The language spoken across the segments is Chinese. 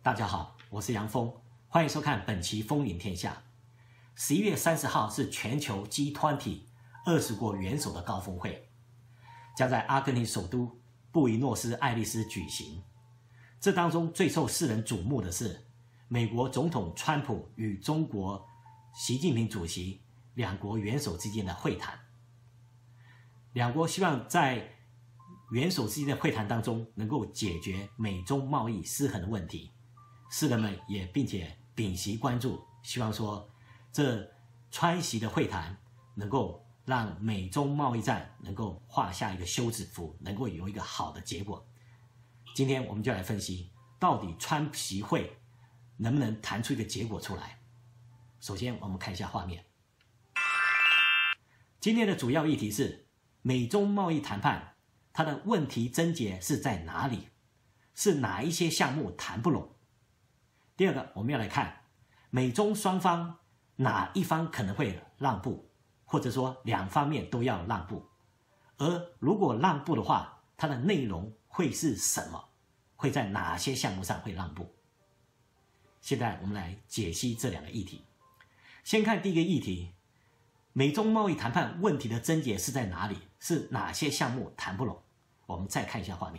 大家好，我是杨峰，欢迎收看本期《风云天下》。11月30号是全球 G20 20国元首的高峰会，将在阿根廷首都布宜诺斯艾利斯举行。这当中最受世人瞩目的是美国总统川普与中国习近平主席两国元首之间的会谈。两国希望在元首之间的会谈当中能够解决美中贸易失衡的问题。世人们也并且屏息关注，希望说这川习的会谈能够让美中贸易战能够画下一个休止符，能够有一个好的结果。今天我们就来分析，到底川习会能不能谈出一个结果出来。首先我们看一下画面，今天的主要议题是美中贸易谈判，它的问题症结是在哪里？是哪一些项目谈不拢？第二个，我们要来看美中双方哪一方可能会让步，或者说两方面都要让步。而如果让步的话，它的内容会是什么？会在哪些项目上会让步？现在我们来解析这两个议题。先看第一个议题，美中贸易谈判问题的症结是在哪里？是哪些项目谈不拢？我们再看一下画面。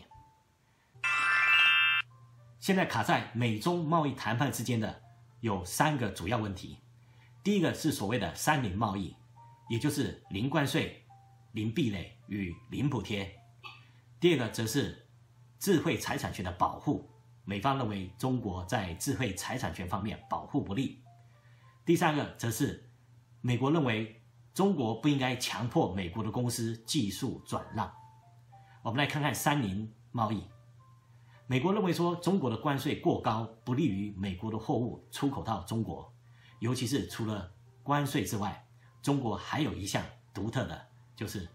现在卡在美中贸易谈判之间的有3个主要问题。第一个是所谓的3零贸易，也就是零关税、零壁垒与零补贴。第二个则是智慧财产权的保护，美方认为中国在智慧财产权方面保护不力。第三个则是美国认为中国不应该强迫美国的公司技术转让。我们来看看3零贸易。美国认为说中国的关税过高，不利于美国的货物出口到中国，尤其是除了关税之外，中国还有一项独特的，就是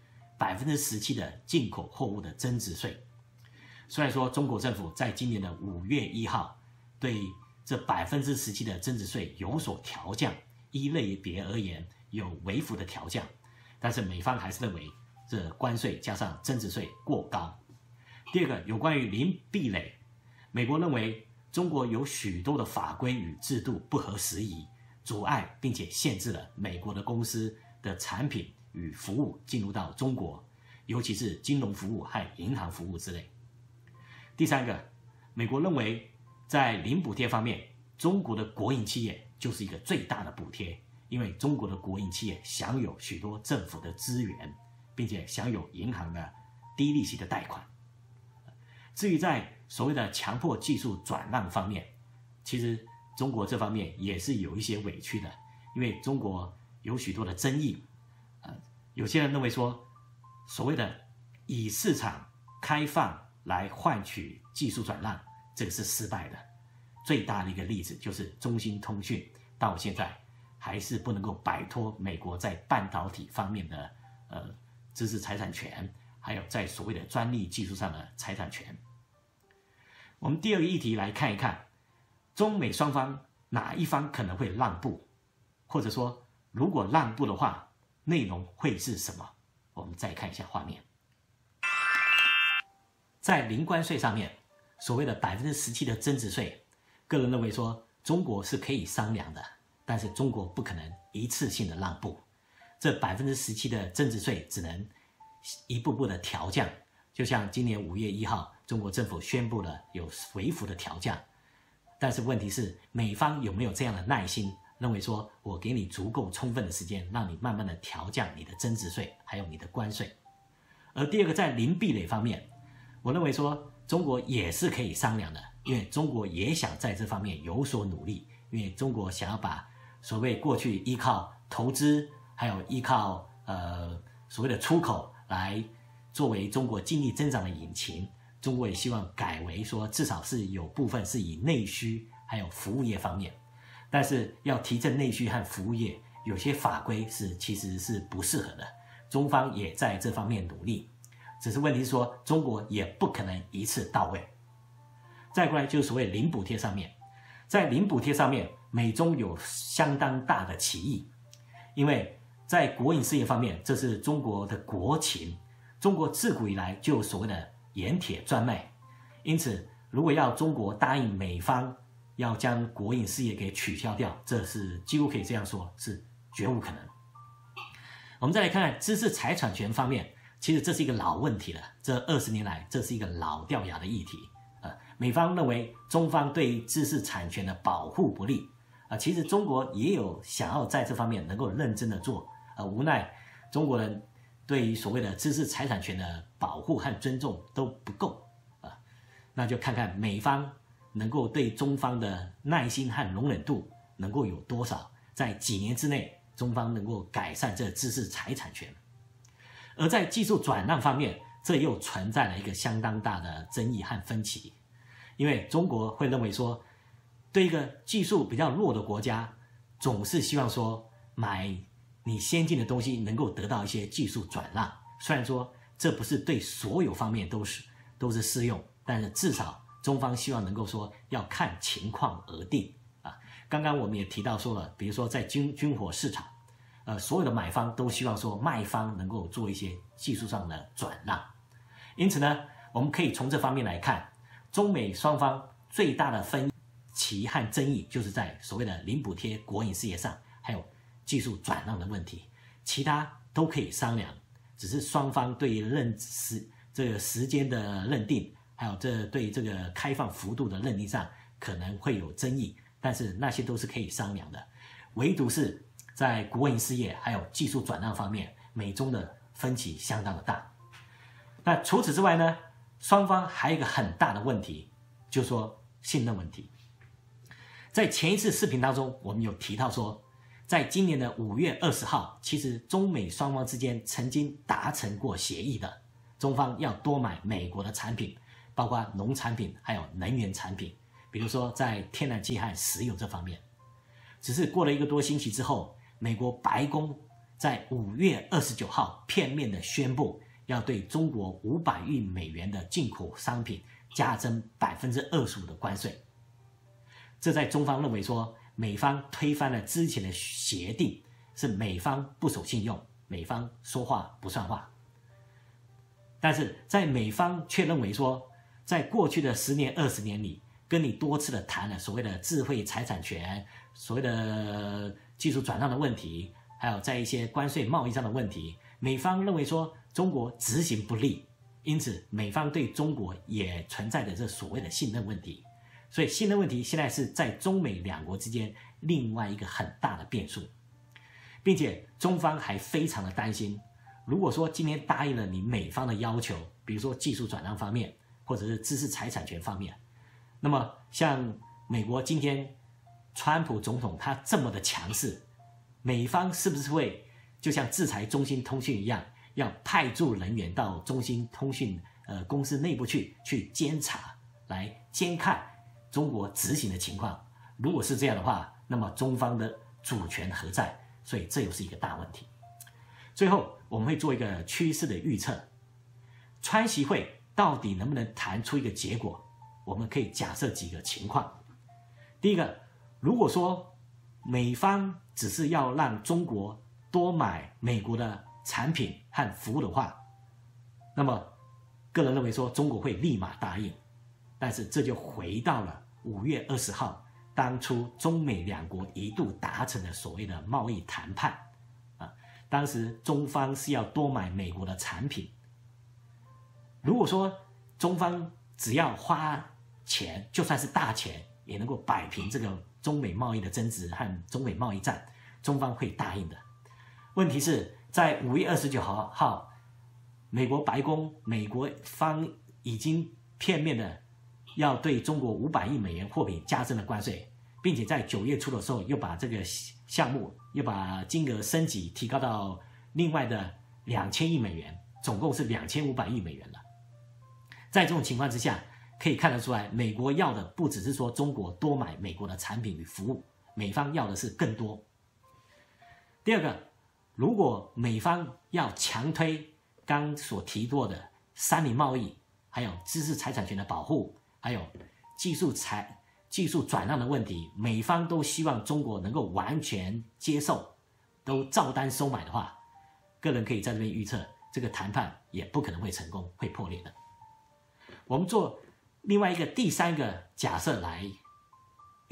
17%的进口货物的增值税。虽然说中国政府在今年的5月1号对这17%的增值税有所调降，依类别而言有微幅的调降，但是美方还是认为这关税加上增值税过高。第二个，有关于零壁垒，美国认为中国有许多的法规与制度不合时宜，阻碍并且限制了美国的公司的产品与服务进入到中国，尤其是金融服务和银行服务之类。第三个，美国认为在零补贴方面，中国的国营企业就是一个最大的补贴，因为中国的国营企业享有许多政府的资源，并且享有银行的低利息的贷款。至于在所谓的强迫技术转让方面，其实中国这方面也是有一些委屈的，因为中国有许多的争议。有些人认为说，所谓的以市场开放来换取技术转让，这个是失败的。最大的一个例子就是中兴通讯到现在还是不能够摆脱美国在半导体方面的知识财产权，还有在所谓的专利技术上的财产权。我们第二个议题来看一看，中美双方哪一方可能会让步，或者说如果让步的话，内容会是什么？我们再看一下画面。在零关税上面，所谓的17%的增值税，个人认为说中国是可以商量的，但是中国不可能一次性的让步。这17%的增值税只能一步步的调降，就像今年5月1号中国政府宣布了有微幅的调降，但是问题是美方有没有这样的耐心，认为说我给你足够充分的时间，让你慢慢的调降你的增值税还有你的关税。而第二个，在零壁垒方面，我认为说中国也是可以商量的，因为中国也想在这方面有所努力，因为中国想要把所谓过去依靠投资还有依靠所谓的出口来作为中国经济增长的引擎，中国也希望改为说至少是有部分是以内需还有服务业方面，但是要提振内需和服务业，有些法规其实是不适合的，中方也在这方面努力，只是问题是说中国也不可能一次到位。再过来就是所谓零补贴上面，在零补贴上面，美中有相当大的歧义，因为在国营事业方面，这是中国的国情，中国自古以来就有所谓的盐铁专卖，因此如果要中国答应美方要将国营事业给取消掉，这是几乎可以这样说，是绝无可能。我们再来看看知识财产权方面，其实这是一个老问题了，这20年来这是一个老掉牙的议题。美方认为中方对于知识产权的保护不力，其实中国也有想要在这方面能够认真的做，无奈中国人对于所谓的知识财产权的保护和尊重都不够，那就看看美方能够对中方的耐心和容忍度能够有多少，在几年之内中方能够改善这知识财产权。而在技术转让方面，这又存在了一个相当大的争议和分歧，因为中国会认为说，对一个技术比较弱的国家，总是希望说买你先进的东西能够得到一些技术转让，虽然说这不是对所有方面都是适用，但是至少中方希望能够说要看情况而定啊。刚刚我们也提到说了，比如说在军火市场，所有的买方都希望说卖方能够做一些技术上的转让，因此呢，我们可以从这方面来看，中美双方最大的分歧和争议就是在所谓的零补贴国营事业上，还有技术转让的问题，其他都可以商量，只是双方对于这个时间的认定，还有对这个开放幅度的认定上可能会有争议，但是那些都是可以商量的，唯独是在国营事业还有技术转让方面，美中的分歧相当的大。那除此之外呢，双方还有一个很大的问题，就是说信任问题。在前一次视频当中，我们有提到说，在今年的5月20号，其实中美双方之间曾经达成过协议的，中方要多买美国的产品，包括农产品还有能源产品，比如说在天然气和石油这方面。只是过了1个多星期之后，美国白宫在5月29号片面的宣布，要对中国500亿美元的进口商品加征25%的关税。这在中方认为说，美方推翻了之前的协定，是美方不守信用，美方说话不算话。但是在美方却认为说，在过去的10年20年里，跟你多次的谈了所谓的智慧财产权，所谓的技术转让的问题，还有在一些关税贸易上的问题，美方认为说中国执行不力，因此美方对中国也存在着这所谓的信任问题。所以信任问题现在是在中美两国之间另外一个很大的变数，并且中方还非常的担心，如果说今天答应了你美方的要求，比如说技术转让方面，或者是知识财产权方面，那么像美国今天川普总统他这么的强势，美方是不是会就像制裁中兴通讯一样，要派驻人员到中兴通讯公司内部去监察，来监看中国执行的情况？如果是这样的话，那么中方的主权何在？所以这又是一个大问题。最后我们会做一个趋势的预测，川习会到底能不能谈出一个结果？我们可以假设几个情况。第一个，如果说美方只是要让中国多买美国的产品和服务的话，那么个人认为说中国会立马答应。但是这就回到了5月20号当初中美两国一度达成的所谓的贸易谈判当时中方是要多买美国的产品，如果说中方只要花钱，就算是大钱，也能够摆平这个中美贸易的争执和中美贸易战，中方会答应的。问题是在5月29号，美国白宫美国方已经片面的要对中国500亿美元货品加征了关税，并且在9月初的时候又把这个项目又把金额升级提高到另外的2000亿美元，总共是2500亿美元了。在这种情况之下，可以看得出来，美国要的不只是说中国多买美国的产品与服务，美方要的是更多。第二个，如果美方要强推刚所提过的三领贸易，还有知识财产权的保护，还有技术转让的问题，美方都希望中国能够完全接受，都照单收买的话，个人可以在这边预测，这个谈判也不可能会成功，会破裂的。我们做另外一个第三个假设来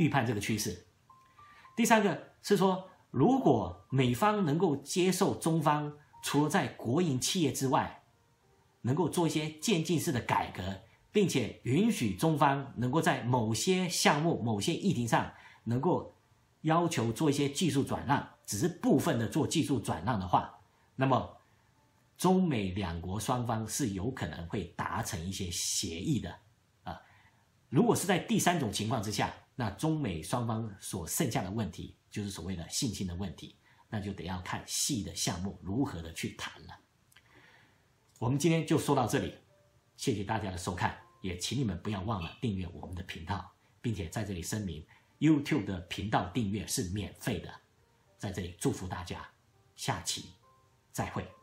预判这个趋势。第三个是说，如果美方能够接受中方除了在国营企业之外，能够做一些渐进式的改革，并且允许中方能够在某些项目、某些议题上能够要求做一些技术转让，只是部分的做技术转让的话，那么中美两国双方是有可能会达成一些协议的啊。如果是在第三种情况之下，那中美双方所剩下的问题就是所谓的信心的问题，那就得要看细的项目如何的去谈了。我们今天就说到这里，谢谢大家的收看，也请你们不要忘了订阅我们的频道，并且在这里声明 YouTube 的频道订阅是免费的。在这里祝福大家，下期再会。